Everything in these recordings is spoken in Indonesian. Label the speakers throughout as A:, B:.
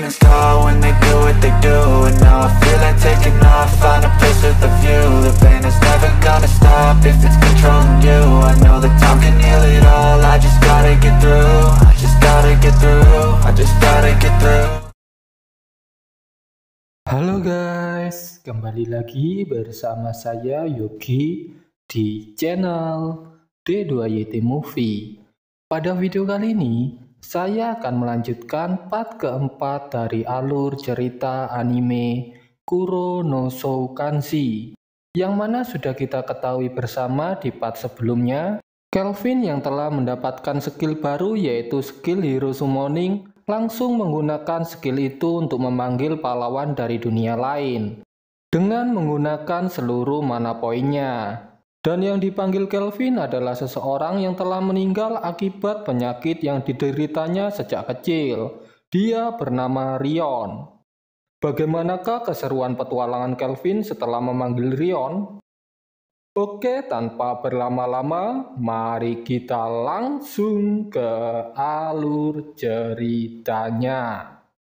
A: shooting star when they do what they do. And now I feel like taking off, find a place with a view. The pain is never gonna stop if it's controlling you. I know that time can heal it all, I just gotta get through. I just gotta get through, I just gotta get through.
B: Halo guys, kembali lagi bersama saya Yogi di channel D2YT Movie. Pada video kali ini, saya akan melanjutkan part keempat dari alur cerita anime Kuro no Shoukanshi, yang mana sudah kita ketahui bersama di part sebelumnya. Kelvin yang telah mendapatkan skill baru yaitu skill Hero Summoning langsung menggunakan skill itu untuk memanggil pahlawan dari dunia lain dengan menggunakan seluruh mana poinnya. Dan yang dipanggil Kelvin adalah seseorang yang telah meninggal akibat penyakit yang dideritanya sejak kecil. Dia bernama Rion. Bagaimanakah keseruan petualangan Kelvin setelah memanggil Rion? Oke, tanpa berlama-lama, mari kita langsung ke alur ceritanya.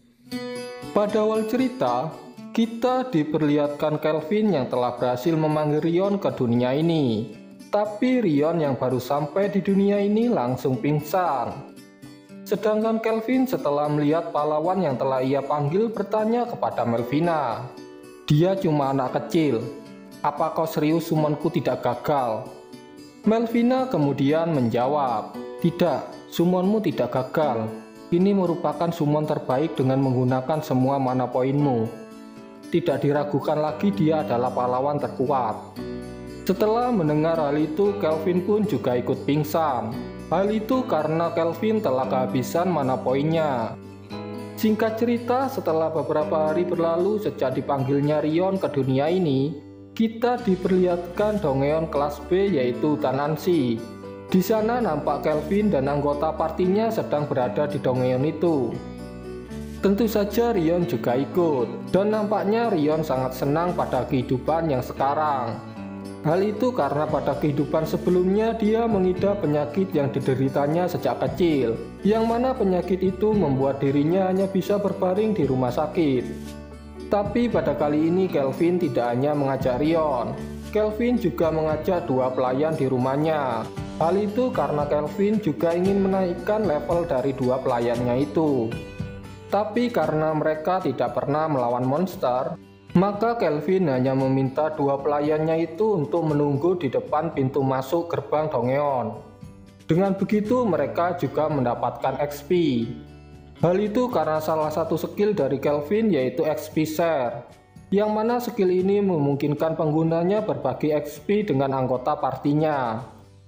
B: Pada awal cerita, kita diperlihatkan Kelvin yang telah berhasil memanggil Rion ke dunia ini. Tapi Rion yang baru sampai di dunia ini langsung pingsan. Sedangkan Kelvin setelah melihat pahlawan yang telah ia panggil bertanya kepada Melvina. Dia cuma anak kecil. Apa kau serius summonku tidak gagal? Melvina kemudian menjawab, tidak, summonmu tidak gagal. Ini merupakan summon terbaik dengan menggunakan semua mana poinmu. Tidak diragukan lagi dia adalah pahlawan terkuat. Setelah mendengar hal itu, Kelvin pun juga ikut pingsan. Hal itu karena Kelvin telah kehabisan mana poinnya. Singkat cerita, setelah beberapa hari berlalu sejak dipanggilnya Rion ke dunia ini, kita diperlihatkan Dongeon kelas B yaitu Tananshi. Di sana nampak Kelvin dan anggota partinya sedang berada di Dongeon itu. Tentu saja Rion juga ikut, dan nampaknya Rion sangat senang pada kehidupan yang sekarang. Hal itu karena pada kehidupan sebelumnya dia mengidap penyakit yang dideritanya sejak kecil, yang mana penyakit itu membuat dirinya hanya bisa berbaring di rumah sakit. Tapi pada kali ini Kelvin tidak hanya mengajak Rion, Kelvin juga mengajak dua pelayan di rumahnya. Hal itu karena Kelvin juga ingin menaikkan level dari dua pelayannya itu. Tapi karena mereka tidak pernah melawan monster, maka Kelvin hanya meminta dua pelayannya itu untuk menunggu di depan pintu masuk gerbang Dongeon. Dengan begitu mereka juga mendapatkan XP. Hal itu karena salah satu skill dari Kelvin yaitu XP Share, yang mana skill ini memungkinkan penggunanya berbagi XP dengan anggota partinya.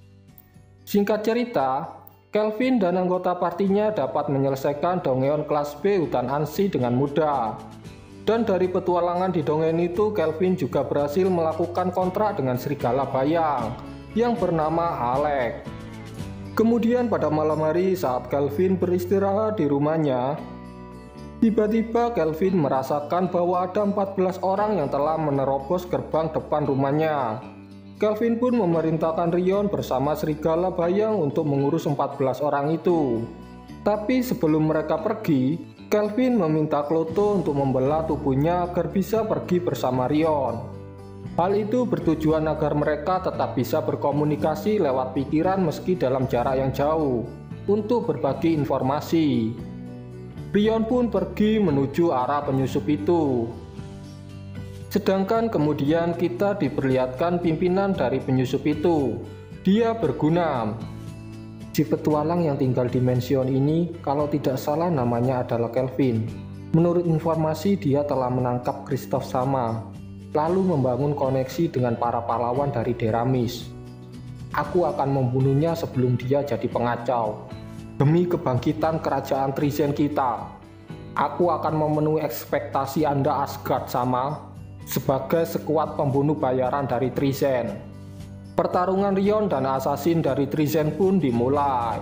B: Singkat cerita, Kelvin dan anggota partinya dapat menyelesaikan Dongeon kelas B hutan Anshi dengan mudah. Dan dari petualangan di Dongeon itu, Kelvin juga berhasil melakukan kontrak dengan serigala bayang yang bernama Alex. Kemudian pada malam hari saat Kelvin beristirahat di rumahnya, tiba-tiba Kelvin merasakan bahwa ada 14 orang yang telah menerobos gerbang depan rumahnya. Kelvin pun memerintahkan Rion bersama serigala bayang untuk mengurus 14 orang itu. Tapi sebelum mereka pergi, Kelvin meminta Kloto untuk membelah tubuhnya agar bisa pergi bersama Rion. Hal itu bertujuan agar mereka tetap bisa berkomunikasi lewat pikiran meski dalam jarak yang jauh untuk berbagi informasi. Rion pun pergi menuju arah penyusup itu. Sedangkan kemudian kita diperlihatkan pimpinan dari penyusup itu. Dia berguna. Si petualang yang tinggal di mansion ini, kalau tidak salah namanya adalah Kelvin. Menurut informasi dia telah menangkap Kristoff Sama, lalu membangun koneksi dengan para pahlawan dari Deramis. Aku akan membunuhnya sebelum dia jadi pengacau. Demi kebangkitan kerajaan Trizen kita, aku akan memenuhi ekspektasi Anda Asgard Sama sebagai sekuat pembunuh bayaran dari Trizen. Pertarungan Rion dan Assassin dari Trizen pun dimulai.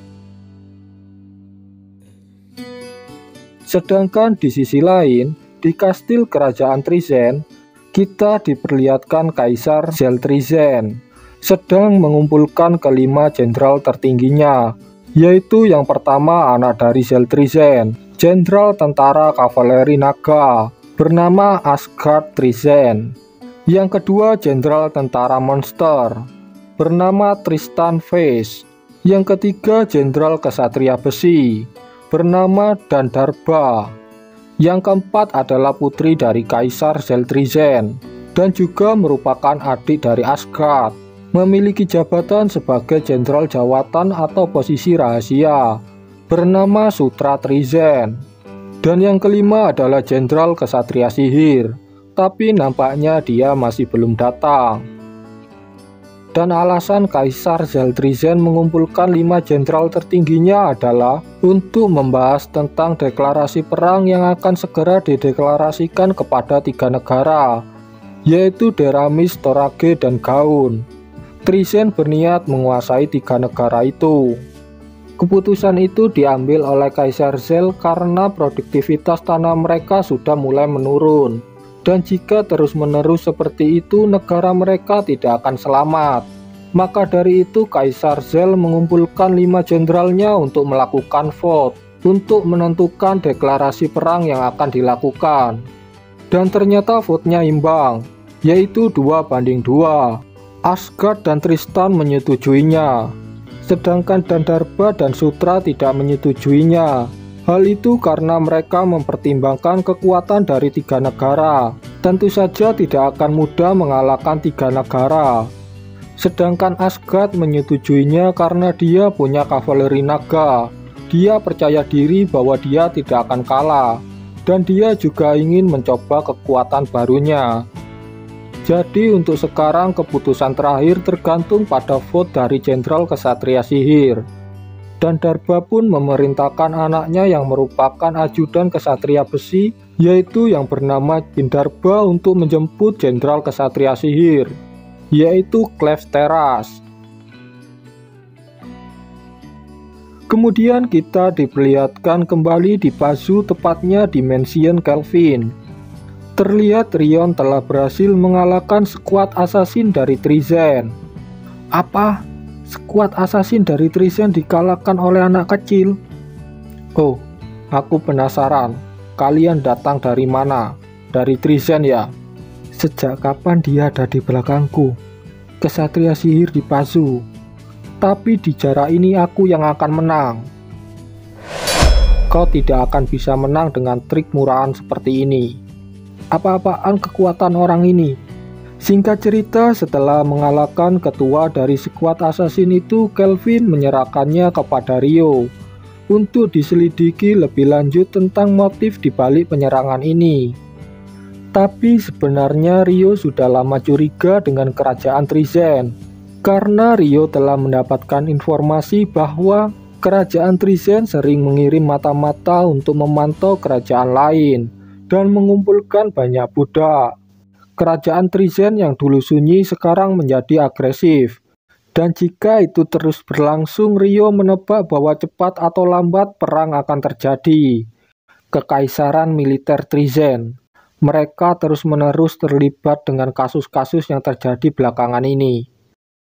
B: Sedangkan di sisi lain, di kastil kerajaan Trizen, kita diperlihatkan Kaisar Zeltrizen sedang mengumpulkan kelima jenderal tertingginya, yaitu yang pertama anak dari Zeltrizen, Jenderal Tentara Kavaleri Naga bernama Asgard Trizen. Yang kedua, Jenderal Tentara Monster bernama Tristan Face. Yang ketiga, Jenderal Kesatria Besi bernama Dandarba. Yang keempat adalah putri dari Kaisar Zeltrizen dan juga merupakan adik dari Asgard, memiliki jabatan sebagai Jenderal Jawatan atau posisi rahasia bernama Sutra Trizen. Dan yang kelima adalah Jenderal Kesatria Sihir, tapi nampaknya dia masih belum datang. Dan alasan Kaisar Zeltrizen mengumpulkan 5 jenderal tertingginya adalah untuk membahas tentang deklarasi perang yang akan segera dideklarasikan kepada 3 negara, yaitu Deramis, Torage, dan Gaun. Trizen berniat menguasai 3 negara itu. Keputusan itu diambil oleh Kaisar Zel karena produktivitas tanah mereka sudah mulai menurun. Dan jika terus-menerus seperti itu, negara mereka tidak akan selamat. Maka dari itu Kaisar Zel mengumpulkan 5 jenderalnya untuk melakukan vote untuk menentukan deklarasi perang yang akan dilakukan. Dan ternyata vote-nya imbang, yaitu 2-2. Asgard dan Tristan menyetujuinya, sedangkan Dandarba dan Sutra tidak menyetujuinya. Hal itu karena mereka mempertimbangkan kekuatan dari 3 negara. Tentu saja tidak akan mudah mengalahkan 3 negara. Sedangkan Asgard menyetujuinya karena dia punya kavaleri naga. Dia percaya diri bahwa dia tidak akan kalah, dan dia juga ingin mencoba kekuatan barunya. Jadi untuk sekarang keputusan terakhir tergantung pada vote dari Jenderal Kesatria Sihir. Dan Darba pun memerintahkan anaknya yang merupakan ajudan Kesatria Besi, yaitu yang bernama Bindarba, untuk menjemput Jenderal Kesatria Sihir, yaitu Klefteras. Kemudian kita diperlihatkan kembali di Pazu, tepatnya di Mansion Kelvin. Terlihat Rion telah berhasil mengalahkan skuad assassin dari Trizen. Apa? Skuad assassin dari Trizen dikalahkan oleh anak kecil? Oh, aku penasaran. Kalian datang dari mana? Dari Trizen ya? Sejak kapan dia ada di belakangku? Kesatria Sihir di Pazu. Tapi di jarak ini aku yang akan menang. Kau tidak akan bisa menang dengan trik murahan seperti ini. Apa-apaan kekuatan orang ini? Singkat cerita, setelah mengalahkan ketua dari skuad assassin itu, Kelvin menyerahkannya kepada Rio untuk diselidiki lebih lanjut tentang motif dibalik penyerangan ini. Tapi sebenarnya Rio sudah lama curiga dengan kerajaan Trizen, karena Rio telah mendapatkan informasi bahwa kerajaan Trizen sering mengirim mata-mata untuk memantau kerajaan lain dan mengumpulkan banyak budak. Kerajaan Trizen yang dulu sunyi sekarang menjadi agresif. Dan jika itu terus berlangsung, Rio menebak bahwa cepat atau lambat perang akan terjadi. Kekaisaran militer Trizen. Mereka terus-menerus terlibat dengan kasus-kasus yang terjadi belakangan ini.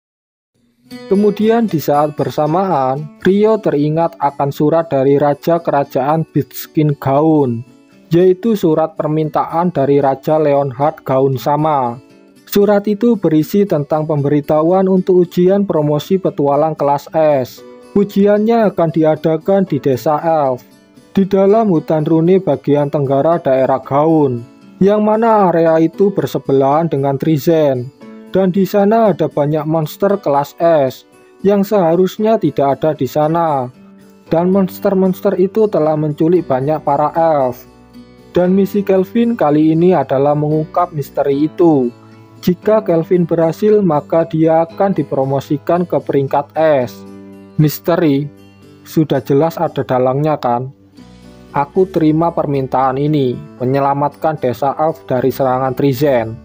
B: Kemudian di saat bersamaan, Rio teringat akan surat dari Raja Kerajaan Bitskin Gaun, yaitu surat permintaan dari Raja Leonhard Gaun sama. Surat itu berisi tentang pemberitahuan untuk ujian promosi petualang kelas S. Ujiannya akan diadakan di Desa Elf, di dalam hutan Rune bagian tenggara daerah Gaun, yang mana area itu bersebelahan dengan Trizen. Dan di sana ada banyak monster kelas S yang seharusnya tidak ada di sana. Dan monster-monster itu telah menculik banyak para elf. Dan misi Kelvin kali ini adalah mengungkap misteri itu. Jika Kelvin berhasil, maka dia akan dipromosikan ke peringkat S. Misteri? Sudah jelas ada dalangnya kan? Aku terima permintaan ini, menyelamatkan desa Elf dari serangan Trizen.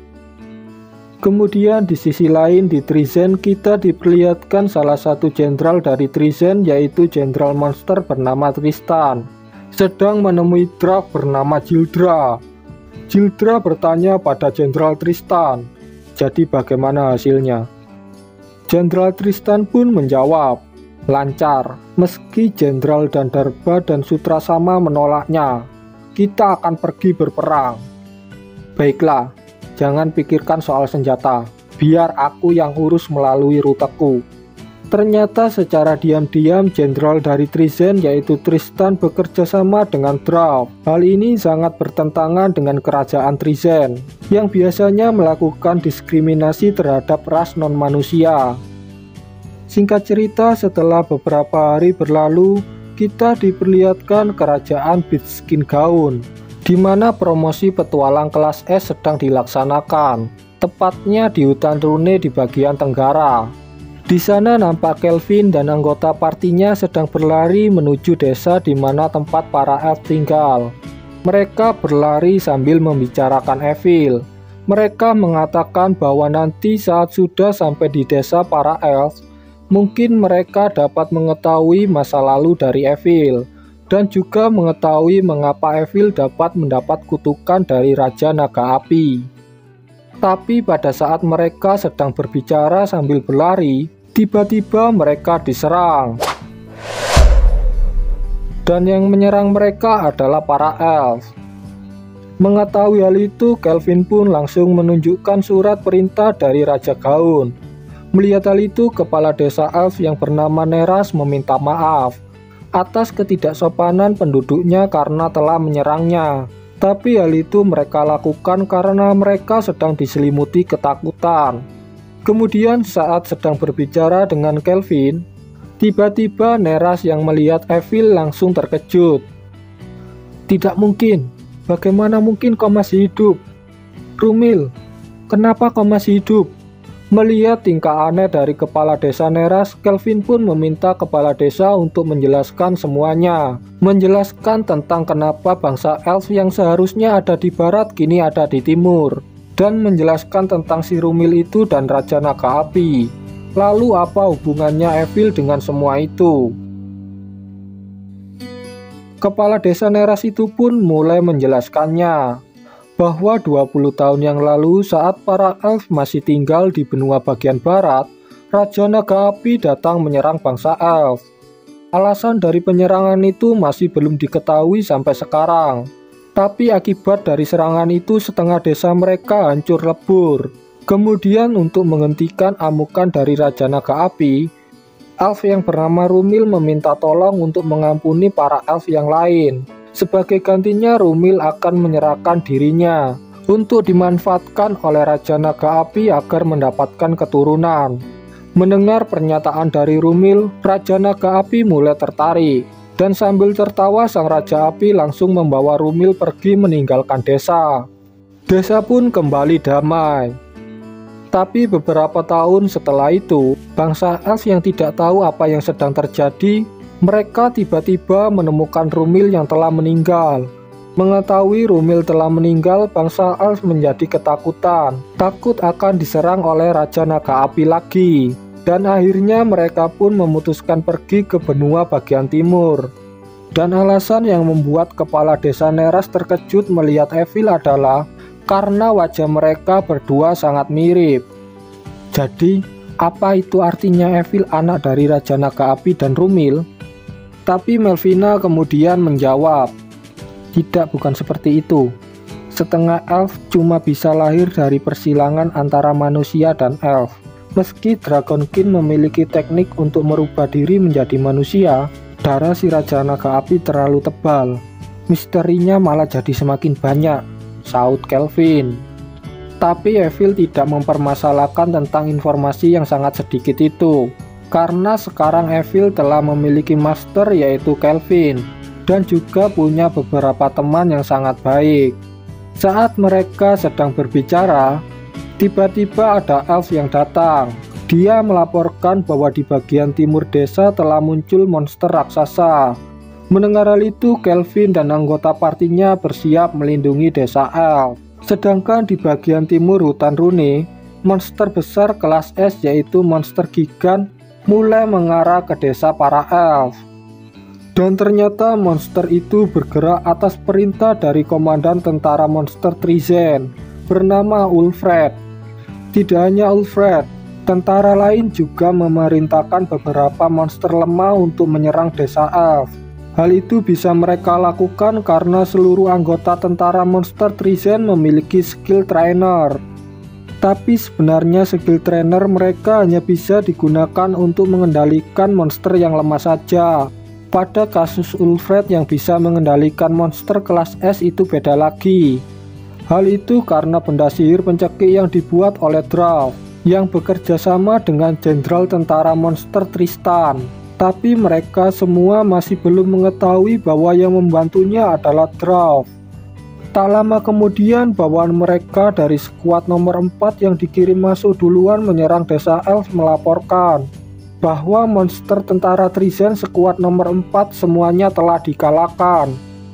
B: Kemudian di sisi lain di Trizen kita diperlihatkan salah satu jenderal dari Trizen, yaitu Jenderal Monster bernama Tristan, sedang menemui Draft bernama Jildra. Jildra bertanya pada Jenderal Tristan, jadi bagaimana hasilnya? Jenderal Tristan pun menjawab, Lancar, meski Jenderal Dandarba dan Sutrasama menolaknya. Kita akan pergi berperang. Baiklah, jangan pikirkan soal senjata. Biar aku yang urus melalui ruteku. Ternyata secara diam-diam jenderal dari Trizen yaitu Tristan bekerja sama dengan Drauf. Hal ini sangat bertentangan dengan kerajaan Trizen yang biasanya melakukan diskriminasi terhadap ras non-manusia. Singkat cerita, setelah beberapa hari berlalu, kita diperlihatkan kerajaan Bitskin Gaun, di mana promosi petualang kelas S sedang dilaksanakan, tepatnya di hutan Rune di bagian tenggara. Di sana nampak Kelvin dan anggota partinya sedang berlari menuju desa di mana tempat para elf tinggal. Mereka berlari sambil membicarakan Evil. Mereka mengatakan bahwa nanti saat sudah sampai di desa para elf, mungkin mereka dapat mengetahui masa lalu dari Evil, dan juga mengetahui mengapa Evil dapat mendapat kutukan dari Raja Naga Api. Tapi pada saat mereka sedang berbicara sambil berlari, tiba-tiba mereka diserang. Dan yang menyerang mereka adalah para elf. Mengetahui hal itu, Kelvin pun langsung menunjukkan surat perintah dari Raja Gaun. Melihat hal itu, kepala desa elf yang bernama Neras meminta maaf atas ketidaksopanan penduduknya karena telah menyerangnya. Tapi hal itu mereka lakukan karena mereka sedang diselimuti ketakutan. Kemudian saat sedang berbicara dengan Kelvin, tiba-tiba Neras yang melihat Evil langsung terkejut. Tidak mungkin, bagaimana mungkin kau masih hidup? Rumil, kenapa kau masih hidup? Melihat tingkah aneh dari kepala desa Neras, Kelvin pun meminta kepala desa untuk menjelaskan semuanya. Menjelaskan tentang kenapa bangsa elf yang seharusnya ada di barat kini ada di timur. Dan menjelaskan tentang si Rumil itu dan Raja Naga Api. Lalu apa hubungannya Evil dengan semua itu? Kepala desa Neras itu pun mulai menjelaskannya bahwa 20 tahun yang lalu saat para elf masih tinggal di benua bagian barat, Raja Naga Api datang menyerang bangsa elf. Alasan dari penyerangan itu masih belum diketahui sampai sekarang. Tapi akibat dari serangan itu setengah desa mereka hancur lebur. Kemudian untuk menghentikan amukan dari Raja Naga Api, elf yang bernama Rumil meminta tolong untuk mengampuni para elf yang lain. Sebagai gantinya Rumil akan menyerahkan dirinya untuk dimanfaatkan oleh Raja Naga Api agar mendapatkan keturunan. Mendengar pernyataan dari Rumil, Raja Naga Api mulai tertarik. Dan sambil tertawa sang Raja Api langsung membawa Rumil pergi meninggalkan desa. Desa pun kembali damai. Tapi beberapa tahun setelah itu, bangsa elf yang tidak tahu apa yang sedang terjadi, mereka tiba-tiba menemukan Rumil yang telah meninggal. Mengetahui Rumil telah meninggal, bangsa elf menjadi ketakutan, takut akan diserang oleh Raja Naga Api lagi. Dan akhirnya mereka pun memutuskan pergi ke benua bagian timur. Dan alasan yang membuat kepala desa Neras terkejut melihat Evil adalah karena wajah mereka berdua sangat mirip. Jadi, apa itu artinya Evil anak dari Raja Naga Api dan Rumil? Tapi Melvina kemudian menjawab, tidak, bukan seperti itu. Setengah elf cuma bisa lahir dari persilangan antara manusia dan elf. Meski Dragonkin memiliki teknik untuk merubah diri menjadi manusia, darah si Raja Naga Api terlalu tebal. Misterinya malah jadi semakin banyak, saut Kelvin. Tapi Evil tidak mempermasalahkan tentang informasi yang sangat sedikit itu. Karena sekarang Evil telah memiliki master yaitu Kelvin, dan juga punya beberapa teman yang sangat baik. Saat mereka sedang berbicara, tiba-tiba ada elf yang datang. Dia melaporkan bahwa di bagian timur desa telah muncul monster raksasa. Mendengar hal itu, Kelvin dan anggota partinya bersiap melindungi desa elf. Sedangkan di bagian timur hutan Rune, monster besar kelas S yaitu monster gigan mulai mengarah ke desa para elf. Dan ternyata monster itu bergerak atas perintah dari komandan tentara monster Trizen bernama Ulfred. Tidak hanya Ulfred, Tentara lain juga memerintahkan beberapa monster lemah untuk menyerang desa elf. Hal itu bisa mereka lakukan karena seluruh anggota tentara monster Trizen memiliki skill trainer. Tapi sebenarnya skill trainer mereka hanya bisa digunakan untuk mengendalikan monster yang lemah saja. Pada kasus Ulfred yang bisa mengendalikan monster kelas S itu beda lagi. Hal itu karena benda sihir pencekik yang dibuat oleh Drauf yang bekerja sama dengan jenderal tentara monster Tristan. Tapi mereka semua masih belum mengetahui bahwa yang membantunya adalah Drauf. Tak lama kemudian bawaan mereka dari skuad nomor 4 yang dikirim masuk duluan menyerang desa elf melaporkan bahwa monster tentara Trizen skuad nomor 4 semuanya telah dikalahkan.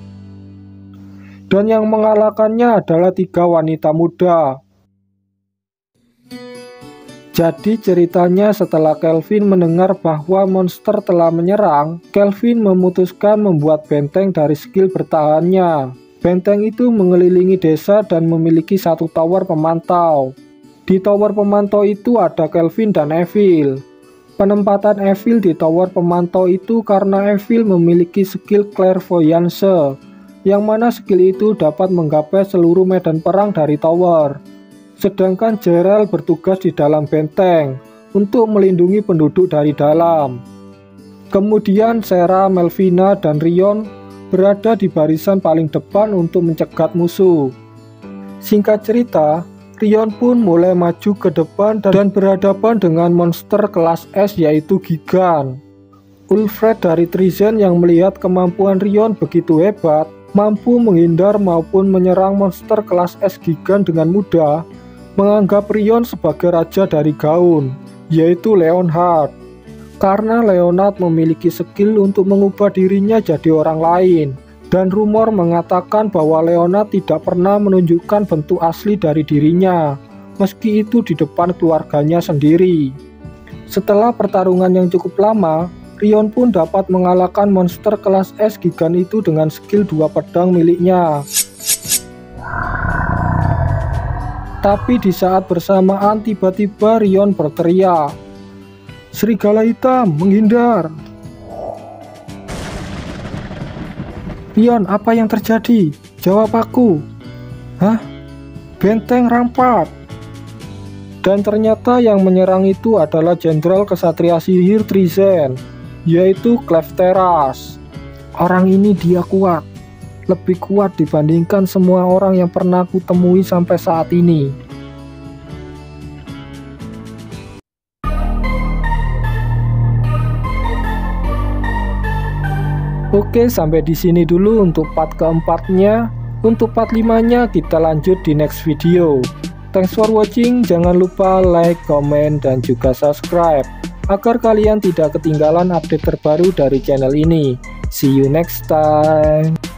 B: Dan yang mengalahkannya adalah 3 wanita muda. Jadi ceritanya setelah Kelvin mendengar bahwa monster telah menyerang, Kelvin memutuskan membuat benteng dari skill bertahannya. Benteng itu mengelilingi desa dan memiliki 1 tower pemantau. Di tower pemantau itu ada Kelvin dan Evil. Penempatan Evil di tower pemantau itu karena Evil memiliki skill clairvoyance, yang mana skill itu dapat menggapai seluruh medan perang dari tower. Sedangkan Gerald bertugas di dalam benteng untuk melindungi penduduk dari dalam. Kemudian Sarah, Melvina, dan Rion berada di barisan paling depan untuk mencegat musuh. Singkat cerita, Rion pun mulai maju ke depan dan berhadapan dengan monster kelas S yaitu Gigan. Ulfred dari Trizen yang melihat kemampuan Rion begitu hebat, mampu menghindar maupun menyerang monster kelas S Gigan dengan mudah, menganggap Rion sebagai raja dari Gaun, yaitu Leonhard. Karena Leonhard memiliki skill untuk mengubah dirinya jadi orang lain, dan rumor mengatakan bahwa Leonhard tidak pernah menunjukkan bentuk asli dari dirinya, meski itu di depan keluarganya sendiri. Setelah pertarungan yang cukup lama, Rion pun dapat mengalahkan monster kelas S Gigan itu dengan skill 2 pedang miliknya. Tapi di saat bersamaan tiba-tiba Rion berteriak, "Serigala hitam, menghindar!" "Rion, apa yang terjadi? Jawab aku." "Hah? Benteng rampak." Dan ternyata yang menyerang itu adalah jenderal kesatria sihir Trizen, yaitu Clefteras. Orang ini dia kuat. Lebih kuat dibandingkan semua orang yang pernah aku temui sampai saat ini. Oke, sampai di sini dulu untuk part keempatnya. Untuk part 5-nya kita lanjut di next video. Thanks for watching, jangan lupa like, comment, dan juga subscribe agar kalian tidak ketinggalan update terbaru dari channel ini. See you next time.